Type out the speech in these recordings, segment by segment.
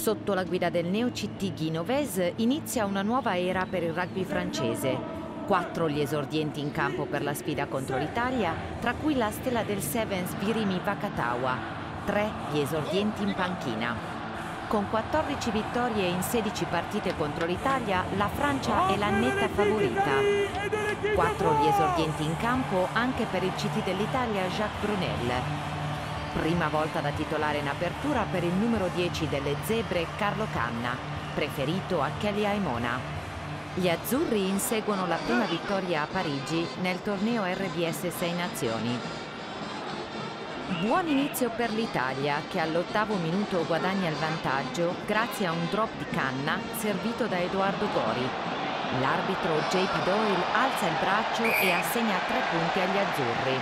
Sotto la guida del neo-CT Guy Novès inizia una nuova era per il rugby francese. 4 gli esordienti in campo per la sfida contro l'Italia, tra cui la stella del Sevens Virimi Vakatawa. 3 gli esordienti in panchina. Con 14 vittorie in 16 partite contro l'Italia, la Francia è la netta favorita. 4 gli esordienti in campo anche per il CT dell'Italia Jacques Brunel. Prima volta da titolare in apertura per il numero 10 delle zebre Carlo Canna, preferito a Kelly Aimona. Gli azzurri inseguono la prima vittoria a Parigi nel torneo RDS 6 Nazioni. Buon inizio per l'Italia che all'8° minuto guadagna il vantaggio grazie a un drop di Canna servito da Edoardo Gori. L'arbitro JP Doyle alza il braccio e assegna 3 punti agli azzurri.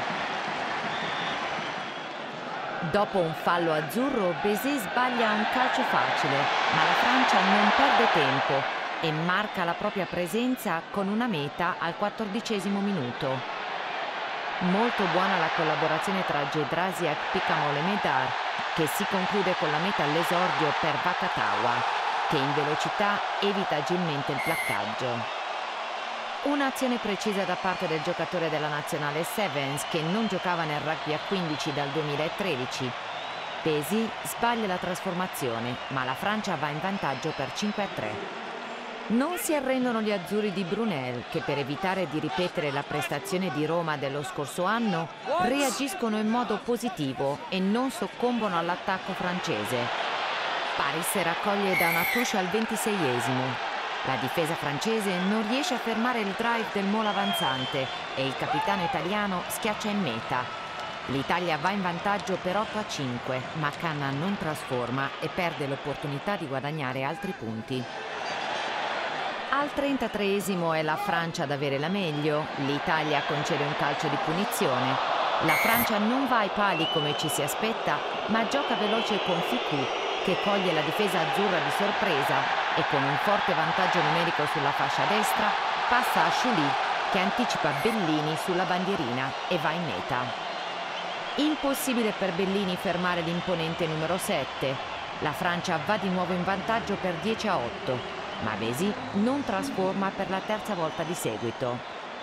Dopo un fallo azzurro, Bézé sbaglia un calcio facile, ma la Francia non perde tempo e marca la propria presenza con una meta al 14° minuto. Molto buona la collaborazione tra Gedrasiak, Picamol e Medard, che si conclude con la meta all'esordio per Vakatawa, che in velocità evita agilmente il placcaggio. Un'azione precisa da parte del giocatore della nazionale Sevens che non giocava nel rugby a 15 dal 2013. Pesi sbaglia la trasformazione, ma la Francia va in vantaggio per 5-3. Non si arrendono gli azzurri di Brunel che per evitare di ripetere la prestazione di Roma dello scorso anno reagiscono in modo positivo e non soccombono all'attacco francese. Paris raccoglie da una touche al 26°. La difesa francese non riesce a fermare il drive del Mola avanzante e il capitano italiano schiaccia in meta. L'Italia va in vantaggio per 8-5, ma Canna non trasforma e perde l'opportunità di guadagnare altri punti. Al 33° è la Francia ad avere la meglio, l'Italia concede un calcio di punizione. La Francia non va ai pali come ci si aspetta, ma gioca veloce con Ficou, che coglie la difesa azzurra di sorpresa e con un forte vantaggio numerico sulla fascia destra passa a Chouli che anticipa Bellini sulla bandierina e va in meta. Impossibile per Bellini fermare l'imponente numero 7. La Francia va di nuovo in vantaggio per 10-8, ma Bézé non trasforma per la terza volta di seguito.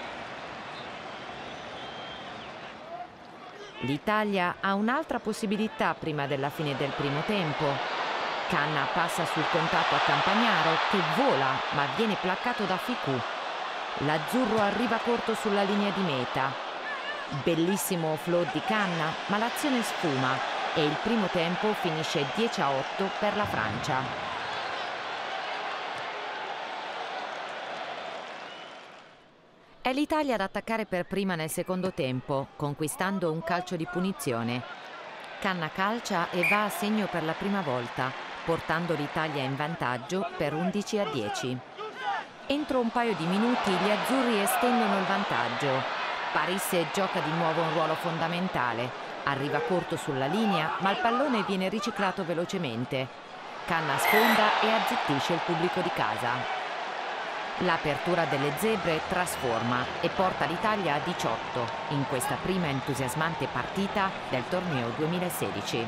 L'Italia ha un'altra possibilità prima della fine del primo tempo. Canna passa sul contatto a Campagnaro che vola ma viene placcato da Ficou. L'azzurro arriva corto sulla linea di meta. Bellissimo float di Canna, ma l'azione sfuma e il primo tempo finisce 10-8 per la Francia. È l'Italia ad attaccare per prima nel secondo tempo, conquistando un calcio di punizione. Canna calcia e va a segno per la prima volta, portando l'Italia in vantaggio per 11-10. Entro un paio di minuti gli azzurri estendono il vantaggio. Paris gioca di nuovo un ruolo fondamentale. Arriva corto sulla linea, ma il pallone viene riciclato velocemente. Canna sfonda e azzittisce il pubblico di casa. L'apertura delle zebre trasforma e porta l'Italia a 18 in questa prima entusiasmante partita del torneo 2016.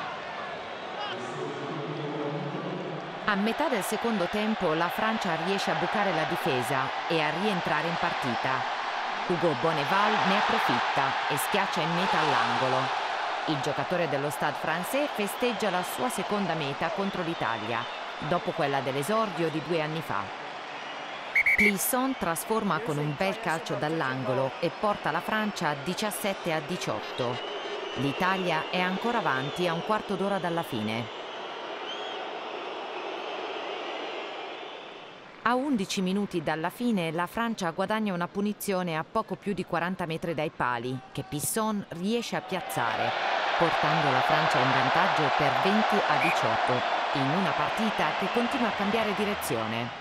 A metà del secondo tempo la Francia riesce a bucare la difesa e a rientrare in partita. Hugo Bonneval ne approfitta e schiaccia in meta all'angolo. Il giocatore dello Stade Français festeggia la sua seconda meta contro l'Italia, dopo quella dell'esordio di 2 anni fa. Clisson trasforma con un bel calcio dall'angolo e porta la Francia a 17-18. L'Italia è ancora avanti a un quarto d'ora dalla fine. A 11 minuti dalla fine la Francia guadagna una punizione a poco più di 40 metri dai pali che Pisson riesce a piazzare, portando la Francia in vantaggio per 20-18 in una partita che continua a cambiare direzione.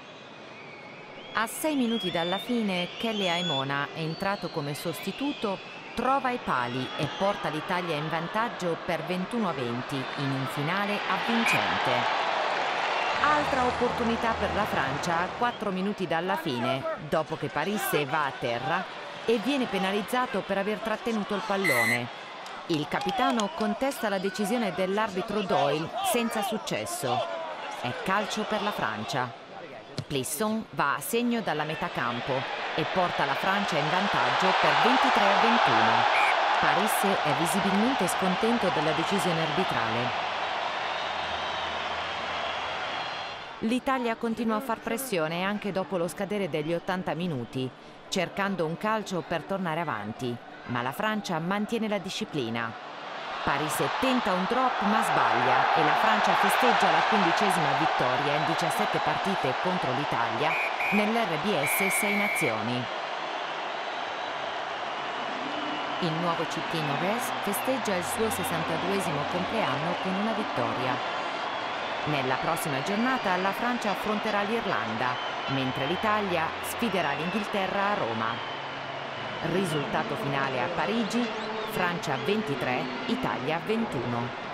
A 6 minuti dalla fine Kelly Aimona, entrato come sostituto, trova i pali e porta l'Italia in vantaggio per 21-20 in un finale avvincente. Altra opportunità per la Francia a 4 minuti dalla fine, dopo che Paris va a terra e viene penalizzato per aver trattenuto il pallone. Il capitano contesta la decisione dell'arbitro Doyle senza successo. È calcio per la Francia. Plisson va a segno dalla metà campo e porta la Francia in vantaggio per 23-21. Paris è visibilmente scontento della decisione arbitrale. L'Italia continua a far pressione anche dopo lo scadere degli 80 minuti, cercando un calcio per tornare avanti, ma la Francia mantiene la disciplina. Paris tenta un drop ma sbaglia e la Francia festeggia la 15ª vittoria in 17 partite contro l'Italia nell'RBS 6 Nazioni. Il nuovo cittadino Res festeggia il suo 62esimo compleanno con una vittoria. Nella prossima giornata la Francia affronterà l'Irlanda, mentre l'Italia sfiderà l'Inghilterra a Roma. Risultato finale a Parigi: Francia 23, Italia 21.